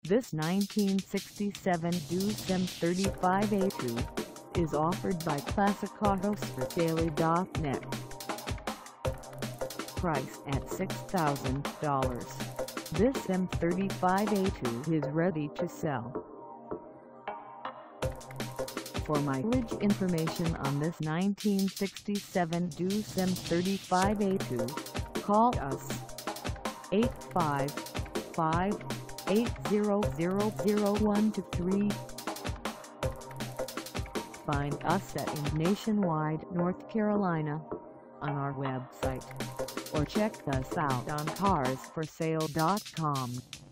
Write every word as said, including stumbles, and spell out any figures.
This nineteen sixty-seven Deuce M thirty-five A two is offered by Classic Autos For Sale dot net. Price at six thousand dollars. This M thirty-five A two is ready to sell. For mileage information on this nineteen sixty-seven Deuce M thirty-five A two, call us eight five five, eight zero zero zero one two three. Find us at Nationwide, North Carolina on our website, or check us out on Cars For Sale dot com.